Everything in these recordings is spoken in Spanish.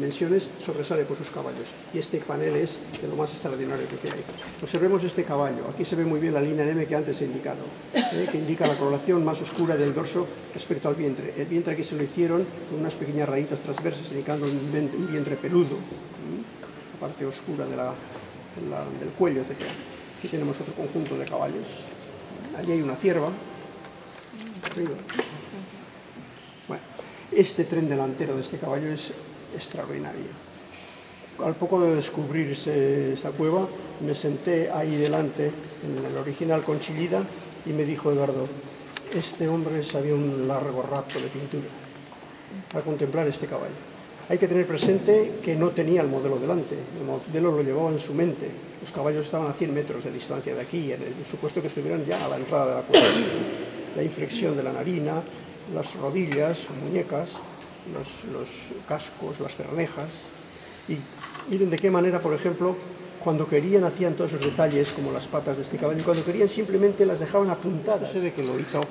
dimensiones, sobresale por sus caballos. Y este panel es de lo más extraordinario que hay. Observemos este caballo. Aquí se ve muy bien la línea M que antes he indicado, que indica la coloración más oscura del dorso respecto al vientre. El vientre aquí se lo hicieron con unas pequeñas rayitas transversas, indicando un vientre peludo, la parte oscura del cuello, etc. Aquí tenemos otro conjunto de caballos. Allí hay una cierva. Bueno, este tren delantero de este caballo es extraordinario. Al poco de descubrirse esta cueva, me senté ahí delante, en el original Conchillida, y me dijo Eduardo, este hombre sabía un largo rato de pintura para contemplar este caballo. Hay que tener presente que no tenía el modelo delante, el modelo lo llevaba en su mente. Los caballos estaban a 100 metros de distancia de aquí, en el supuesto que estuvieran ya a la entrada de la cueva. La inflexión de la narina, las rodillas, muñecas, los cascos, las cernejas. Y miren de qué manera, por ejemplo, cuando querían hacían todos esos detalles, como las patas de este caballo, y cuando querían simplemente las dejaban apuntadas. Se ve que lo hizo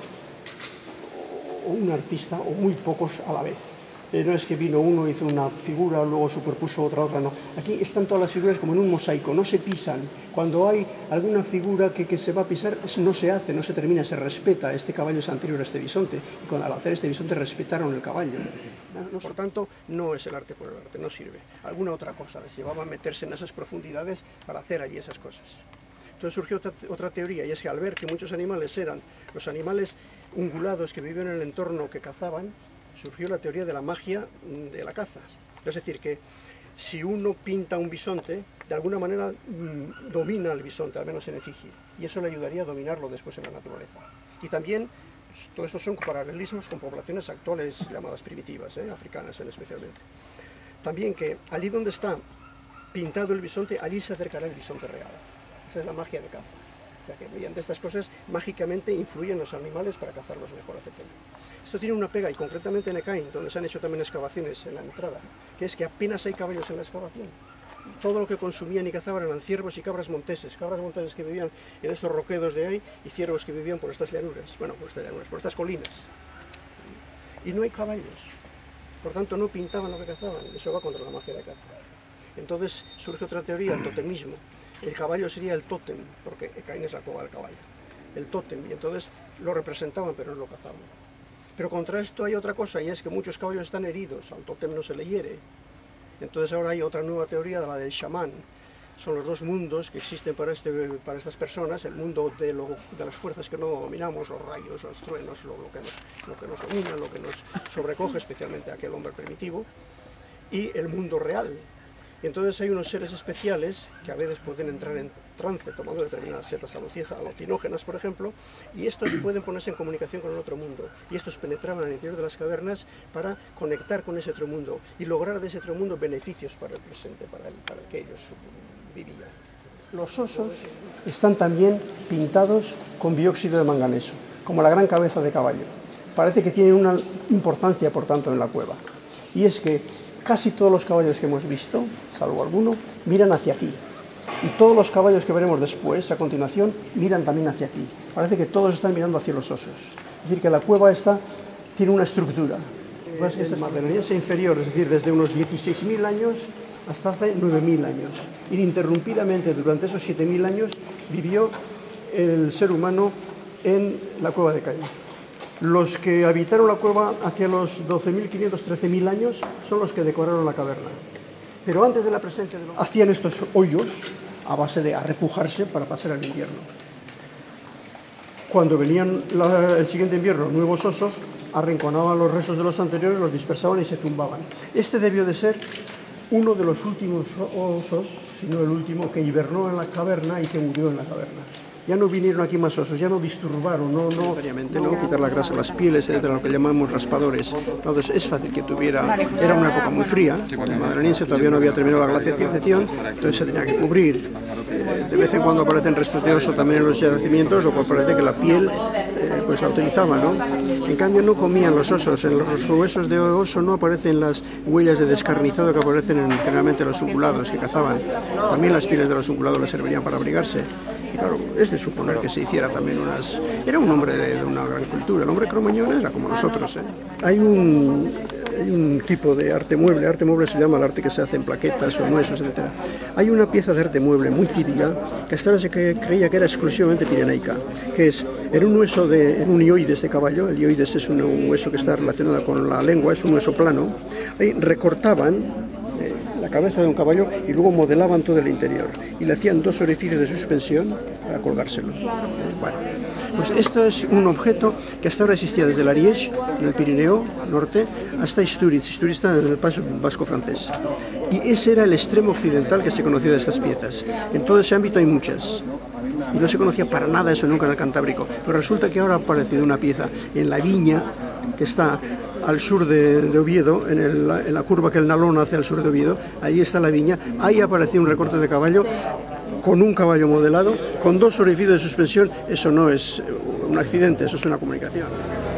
un artista o muy pocos a la vez. No es que vino uno, hizo una figura, luego superpuso otra, no. Aquí están todas las figuras como en un mosaico, no se pisan. Cuando hay alguna figura que se va a pisar, no se hace, no se termina, se respeta. Este caballo es anterior a este bisonte, y al hacer este bisonte respetaron el caballo. Por tanto, no es el arte por el arte, no sirve. Alguna otra cosa les llevaba a meterse en esas profundidades para hacer allí esas cosas. Entonces surgió otra teoría, y es que al ver que muchos animales eran los animales ungulados que vivían en el entorno que cazaban, surgió la teoría de la magia de la caza. Es decir, que si uno pinta un bisonte, de alguna manera domina al bisonte, al menos en efigie, y eso le ayudaría a dominarlo después en la naturaleza. Y también, todo esto son paralelismos con poblaciones actuales llamadas primitivas, africanas especialmente. También que allí donde está pintado el bisonte, allí se acercará el bisonte real. Esa es la magia de caza. O sea que mediante estas cosas mágicamente influyen los animales para cazarlos mejor, etc. Esto tiene una pega, y concretamente en Ekain, donde se han hecho también excavaciones en la entrada, que es que apenas hay caballos en la excavación. Todo lo que consumían y cazaban eran ciervos y cabras monteses que vivían en estos roquedos de ahí, y ciervos que vivían por estas llanuras, bueno, por estas colinas. Y no hay caballos, por tanto no pintaban lo que cazaban, eso va contra la magia de la caza. Entonces surge otra teoría, el totemismo. El caballo sería el tótem, porque Ekain es la cueva del caballo, el tótem, y entonces lo representaban pero no lo cazaban. Pero contra esto hay otra cosa, y es que muchos caballos están heridos, al tótem no se le hiere. Entonces ahora hay otra nueva teoría, la del chamán. Son los dos mundos que existen para estas personas, el mundo de las fuerzas que no dominamos, los rayos, los truenos, lo que nos domina, lo que nos sobrecoge, especialmente a aquel hombre primitivo, y el mundo real. Y entonces hay unos seres especiales que a veces pueden entrar en trance tomando determinadas setas alucinógenas, por ejemplo, y estos pueden ponerse en comunicación con el otro mundo. Y estos penetraban al interior de las cavernas para conectar con ese otro mundo y lograr de ese otro mundo beneficios para el presente, para el que ellos vivían. Los osos están también pintados con dióxido de manganeso, como la gran cabeza de caballo. Parece que tienen una importancia, por tanto, en la cueva. Y es que casi todos los caballos que hemos visto, salvo alguno, miran hacia aquí. Y todos los caballos que veremos después, a continuación, miran también hacia aquí. Parece que todos están mirando hacia los osos. Es decir, que la cueva esta tiene una estructura. Es el Magdaleniense inferior, es decir, desde unos 16.000 años hasta hace 9.000 años. Ininterrumpidamente, durante esos 7.000 años, vivió el ser humano en la cueva de Ekain. Los que habitaron la cueva hacia los 12.500, 13.000 años son los que decoraron la caverna. Pero antes de la presencia de los... hacían estos hoyos a base de arrepujarse para pasar el invierno. Cuando venían el siguiente invierno nuevos osos, arrinconaban los restos de los anteriores, los dispersaban y se tumbaban. Este debió de ser uno de los últimos osos, si no el último, que hibernó en la caverna y que murió en la caverna. Ya no vinieron aquí más osos, ya no disturbaron, no quitar la grasa, las pieles, de lo que llamamos raspadores. Entonces es fácil que tuviera, era una época muy fría, el Magdaleniense todavía no había terminado la glaciación, entonces se tenía que cubrir. De vez en cuando aparecen restos de oso también en los yacimientos, lo cual parece que la piel pues la utilizaban, ¿no? En cambio no comían los osos, en los huesos de oso no aparecen las huellas de descarnizado que aparecen generalmente en los ungulados que cazaban. También las pieles de los ungulados les servirían para abrigarse. Y claro, es de suponer que se hiciera también unas... Era un hombre de una gran cultura, el hombre cromañón era como nosotros, ¿eh? Hay un hay un tipo de arte mueble se llama el arte que se hace en plaquetas o en huesos, etc. Hay una pieza de arte mueble muy típica que hasta ahora se creía que era exclusivamente pirenaica, que es en un hueso en un ioides de caballo. El ioides es un hueso que está relacionado con la lengua, es un hueso plano. Ahí recortaban la cabeza de un caballo y luego modelaban todo el interior y le hacían 2 orificios de suspensión para colgárselo. Bueno, pues esto es un objeto que hasta ahora existía desde el Ariège, en el Pirineo norte, hasta Istúriz. Istúriz está en el País Vasco francés. Y ese era el extremo occidental que se conocía de estas piezas. En todo ese ámbito hay muchas. Y no se conocía para nada eso nunca en el Cantábrico. Pero resulta que ahora ha aparecido una pieza en la viña que está al sur de Oviedo, en la curva que el Nalón hace al sur de Oviedo. Ahí está la viña. Ahí apareció un recorte de caballo con un caballo modelado, con 2 orificios de suspensión. Eso no es un accidente, eso es una comunicación.